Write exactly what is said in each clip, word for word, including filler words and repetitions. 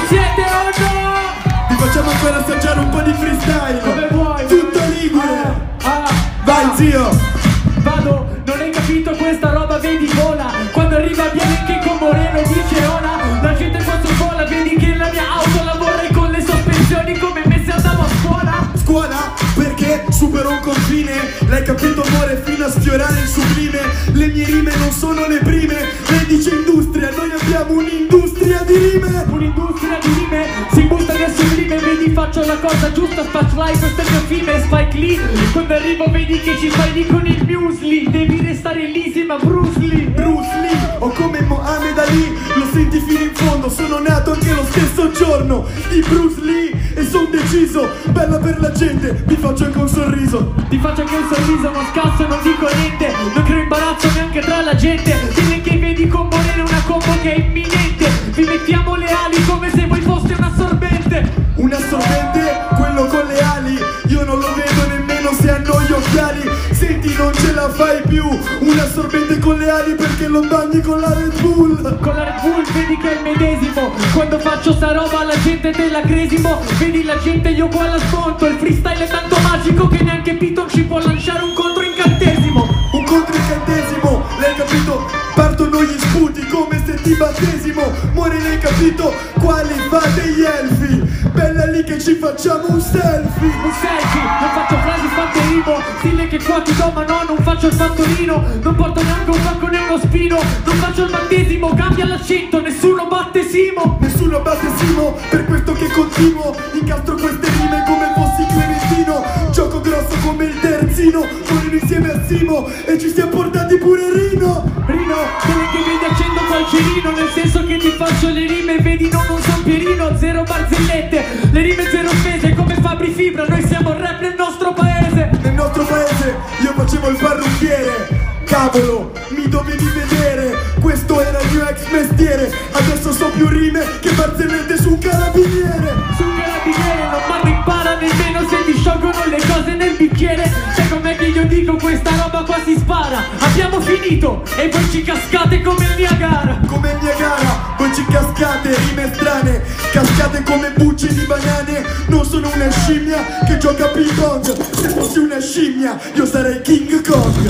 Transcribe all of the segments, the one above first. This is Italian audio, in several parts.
siete o no? Vi facciamo ancora assaggiare un po' di freestyle. Come vuoi. Tutto ligure. Ah, ah, Vai ah. zio. Vado, non hai capito questa roba, vedi vola. Quando arriva viene che con Moreno dice ora. La gente qua vola, vedi che la mia auto la vorrei con le sospensioni come me se andavo a scuola. Scuola perché supero un confine. L'hai capito amore fino a sfiorare il sublime. Le mie rime non sono le prime. Lei dice industria, noi abbiamo un'industria di rime. Un'industria di rime, si butta nel sublime. Vedi faccio la cosa giusta, spotlight, questa è il mio film, Spike Lee. Quando arrivo vedi che ci fai lì con il muesli. Devi restare lì, ma Bruce Lee. Bruce Lee o come Mohammed Ali. Lo senti fino in fondo, sono nato anche lo stesso giorno di Bruce Lee. E son deciso, bella per la gente, vi faccio anche un sorriso. Ti faccio anche un sorriso, non scasso e non dico niente. Non creo imbarazzo neanche tra la gente. Dille che vedi con Moreno una combo che è imminente. Vi mettiamo le ali come se voi foste un assorbente. Un assorbente, quello con le ali. Io non lo vedo nemmeno se hanno gli occhiali. Senti non ce la fai più. Un assorbente con le ali perché lo bagni con la Red Bull. Con la Red Bull vedi che è il medesimo. Quando faccio sta roba la gente te la cresimo. Vedi la gente io qua la smonto. Il freestyle è tanto magico che neanche Piton ci può lanciare un controincantesimo. Un controincantesimo, l'hai capito? Partono gli sputi come se ti battesimo. Muore l'hai capito? Quali fate gli elfi? Bella lì che ci facciamo un selfie. Un selfie, non faccio frasi fatte rimo. Stile che qua ti do ma no, non faccio il fattorino. Non porto neanche un pacco né uno spino. Non faccio il battesimo, cambia l'accento. Nessuno batte Simo. Nessuno batte Simo, per questo che continuo. Incastro queste rime come fossi Clementino. Gioco grosso come il terzino. Correndo insieme a Simo e ci siamo portati pure Rino. Rino, quello che vedi accendo qual cerino. Nel senso che ti faccio le rime, vedi no, non son Pierino. Zero barzellette, le rime zero spese. Come Fabri Fibra, noi siamo il rap nel nostro paese. Nel nostro paese io facevo il parrucchiere. Cavolo, mi dovevi vedere. Questo era il mio ex mestiere. Adesso so più rime che barzellette su un carabiniere. Su un carabiniere non mi impara nemmeno se ti sciolgono le cose nel bicchiere. Sai com'è che io dico questa roba qua si spara. Abbiamo finito e voi ci cascate come il Niagara. Come il Niagara, voi ci cascate, rime strane. Cascate come bucce di banane. Non sono una scimmia che gioca a ping pong. Se fossi una scimmia io sarei King Kong.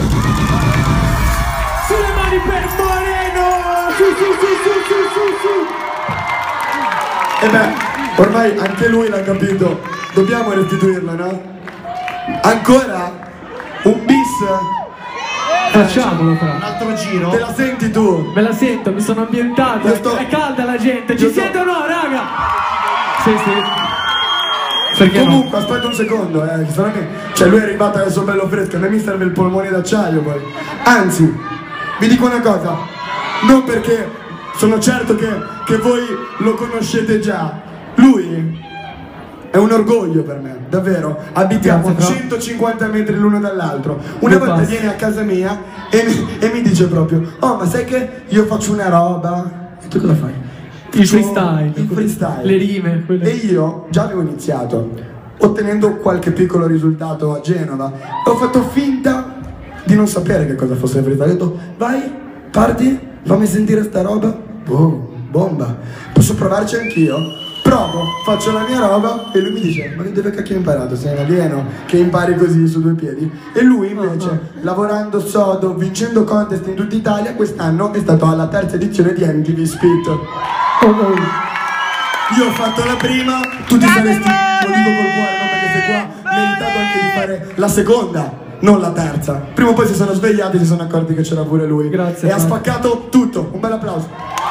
Sulle mani per Moreno! Su, su, su, su, su, su, su! E beh, ormai anche lui l'ha capito. Dobbiamo restituirlo, no? Ancora? Un bis? Facciamolo fra. Un altro giro. Te la senti tu? Me la sento, mi sono ambientato. Sto... È calda la gente, ci Io sto... siete o no, raga? Sì, sì. Perché Comunque, no? aspetta un secondo, eh. Cioè, lui è arrivato adesso bello fresco. A me mi serve il polmone d'acciaio poi. Anzi, vi dico una cosa. Non perché sono certo che, che voi lo conoscete già. Lui è un orgoglio per me, davvero. Abitiamo a centocinquanta metri l'uno dall'altro. Una volta viene a casa mia e mi, e mi dice proprio: oh, ma sai che io faccio una roba? E tu cosa fai? Il freestyle, il freestyle, le rime quelle. E io già avevo iniziato ottenendo qualche piccolo risultato a Genova. Ho fatto finta di non sapere che cosa fosse il freestyle. Ho detto: vai, parti, fammi sentire sta roba. Boh, bomba. Posso provarci anch'io? Provo, faccio la mia roba e lui mi dice: ma dove cacchio hai imparato? Sei un alieno che impari così su due piedi? E lui invece, oh, no. lavorando sodo, vincendo contest in tutta Italia, quest'anno è stato alla terza edizione di M T V Spit. Oh, oh. Io ho fatto la prima, tu ti saresti, lo dico col cuore, no? Perché sei qua, meritato anche di fare la seconda, non la terza. Prima o poi si sono svegliati e si sono accorti che c'era pure lui. Grazie. E ha spaccato tutto, un bel applauso.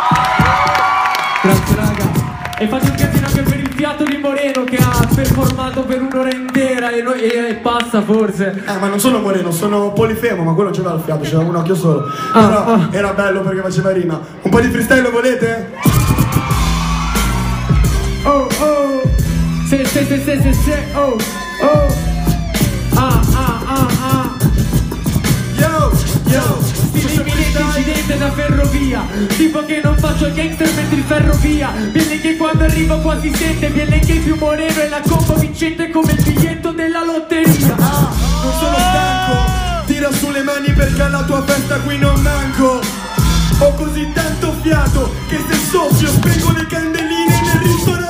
Grazie raga. E faccio un casino anche per il fiato di Moreno che ha performato per un'ora intera e, noi, e, e passa forse. Eh ma non sono Moreno, sono Polifemo, ma quello c'era il fiato, c'era un occhio solo. Ah, Però ah. era bello perché faceva rima. Un po' di freestyle lo volete? Oh oh, se se se se se se oh oh, ah ah ah ah. Yo, yo, Stile imminente incidente da ferrovia. Tipo che non faccio il gangster mentre il ferro via. Viene che quando arrivo quasi sente. Viene che più Moreno è la combo vincente come il biglietto della lotteria. Ah, non sono stanco. Tira su le mani perché alla tua festa qui non manco. Ho così tanto fiato che se soffio spengo le candeline nel ristorante.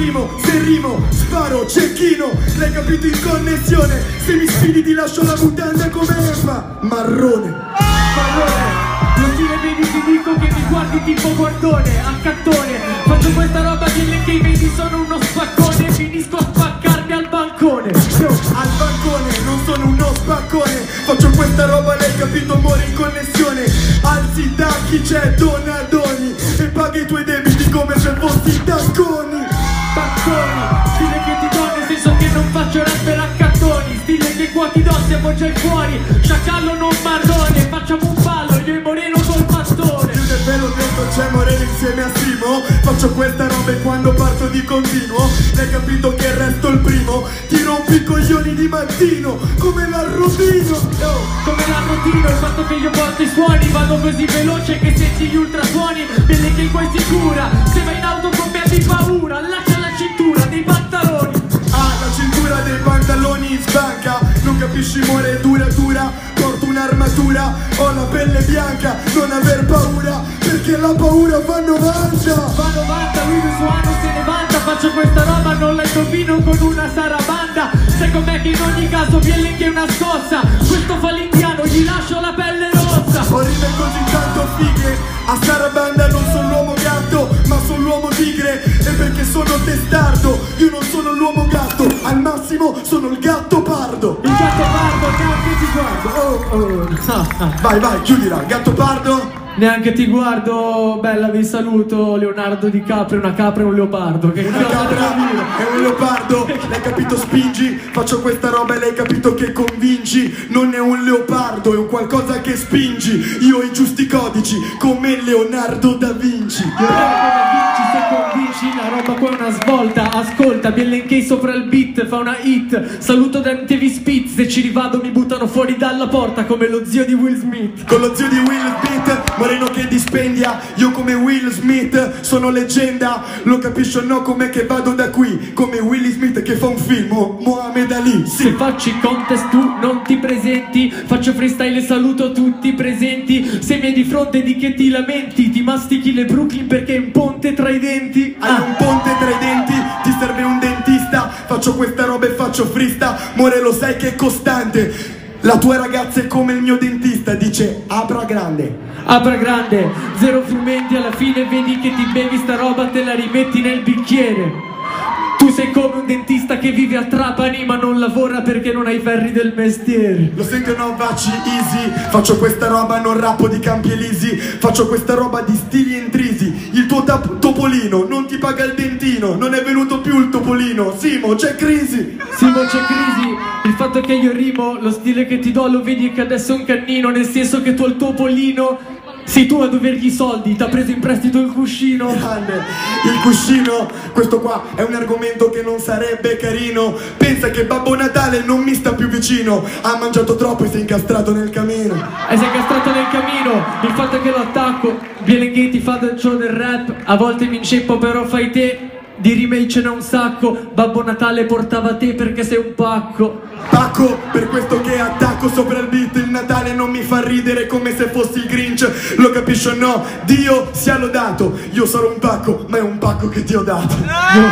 rimo, se rimo, sparo, cecchino. L'hai capito in connessione? Se mi sfidi ti lascio la mutanda come Emma. Marrone. Marrone. Lo stile vedi ti dico che mi guardi tipo guardone, accattone. Faccio questa roba delle che vedi sono uno spaccone. Finisco a spaccarmi al bancone. Io al bancone non sono uno spaccone. Faccio questa roba, l'hai capito, amore in connessione. Alzi da chi c'è Donadoni e paghi i tuoi debiti come se fossi tacconi. Tacconi, stile che ti do nel senso che non faccio rap per accattoni. Stile che qua ti do siamo già fuori. Sciacallo non marrone, facciamo un ballo io e Moreno col pastore. Più del velo dentro c'è Moreno insieme a Simo. Faccio questa roba e quando parto di continuo. L'hai capito che resto il primo. Ti rompi i coglioni di mattino come l'arrotino. Oh, come l'arrotino, il fatto che io porto i suoni. Vado così veloce che senti gli ultrasuoni. Belle che poi sicura, se vai in auto con me abbi paura. Lascia la cintura dei pantaloni. Ah, la cintura dei pantaloni sbanca. Non capisci more dura dura. Porto un'armatura, ho la pelle bianca. Non aver paura, perché la paura fa novanta. Va novanta, lui il suo anno se ne vanta. Faccio questa roba, non la indovino con una sarabanda. Sai com'è che in ogni caso viene che una scossa. Questo fa l'indiano, gli lascio la pelle rossa. Ho rime così tanto fighe. A sarabanda non sono l'uomo gatto, ma sono l'uomo tigre. E perché sono testardo, io non sono l'uomo gatto. Al massimo sono il gatto pardo. Il gatto pardo, neanche ti guardo. Oh, oh. Vai, vai, chiudila, gatto pardo. Neanche ti guardo, bella, vi saluto. Leonardo DiCaprio, una capra e un leopardo. Che Una cosa capra devo dire? e un leopardo. L'hai capito, spingi. Faccio questa roba e l'hai capito che convinci. Non è un leopardo, è un qualcosa che spingi. Io ho i giusti codici, come Leonardo da Vinci. Leonardo da Vinci, se convinci, la roba qua è una svolta. Ascolta, Bianchi sopra il beat, fa una hit. Saluto da M T V Spitz, se ci rivado mi buttano fuori dalla porta come lo zio di Will Smith. Con lo zio di Will Smith, Moreno che dispendia. Io come Will Smith sono leggenda. Lo capisci o no com'è che vado da qui? Come Will Smith che fa un film, oh, Mohamed Ali. Se Sì. faccio i contest tu non ti presenti. Faccio freestyle e saluto tutti i presenti. Se mi hai di fronte di che ti lamenti. Ti mastichi le Brooklyn perché è un ponte tra i denti. Hai un ponte tra i denti, ti serve un dentista. Faccio questa roba e faccio freestyle. More lo sai che è costante. La tua ragazza è come il mio dentista, dice apra grande. Apra grande, zero frumenti, alla fine vedi che ti bevi sta roba, te la rimetti nel bicchiere. Tu sei come un dentista che vive a Trapani ma non lavora perché non hai i ferri del mestiere. Lo senti o no, Vaci easy? Faccio questa roba, non rappo di Campi Elisi. Faccio questa roba di stili intrisi. Il tuo tap- topolino non ti paga il dentino. Non è venuto più il topolino. Simo, c'è crisi. Simo, c'è crisi. Il fatto che io rimo, lo stile che ti do lo vedi che adesso è un cannino. Nel senso che tu al topolino sei tu a dovergli i soldi, t'ha preso in prestito il cuscino. Grande, il cuscino. Questo qua è un argomento che non sarebbe carino. Pensa che Babbo Natale non mi sta più vicino. Ha mangiato troppo e si è incastrato nel camino. E sei castrato nel camino. Il fatto è che lo attacco. Bianchi ti fa del show del rap. A volte mi inceppo però fai te. Di remake ce n'è un sacco. Babbo Natale portava te perché sei un pacco. Pacco, per questo che attacco sopra il beat. Il Natale non mi fa ridere come se fossi il Grinch. Lo capisci o no? Dio sia lodato. Io sarò un pacco, ma è un pacco che ti ho dato. No.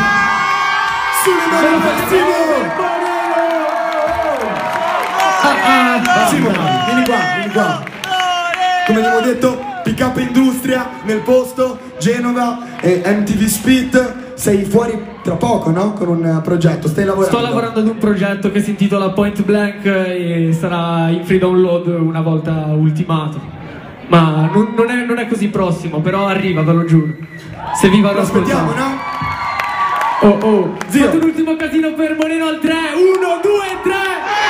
Sulle mani per Simo! Ah, ah. Simo, vieni qua, vieni qua. Come abbiamo detto, Pick Up Industria nel posto, Genova e M T V Spit. Sei fuori tra poco, no? Con un progetto, stai lavorando? Sto lavorando ad un progetto che si intitola Point Blank e sarà in free download una volta ultimato. Ma non, non, è, non è così prossimo, però arriva, ve lo giuro. Se vi vado Lo ad aspettiamo, ascoltare. no? Oh oh, Zio. fate un ultimo casino per Moreno al tre. Uno, due, tre.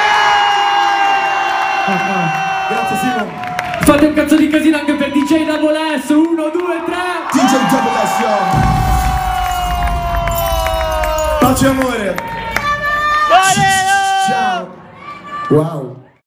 Ah, ah. Grazie Simo. Fate un cazzo di casino anche per D J Double S. Uno, due, tre. D J Double S. Pace e amore. Ciao. Wow.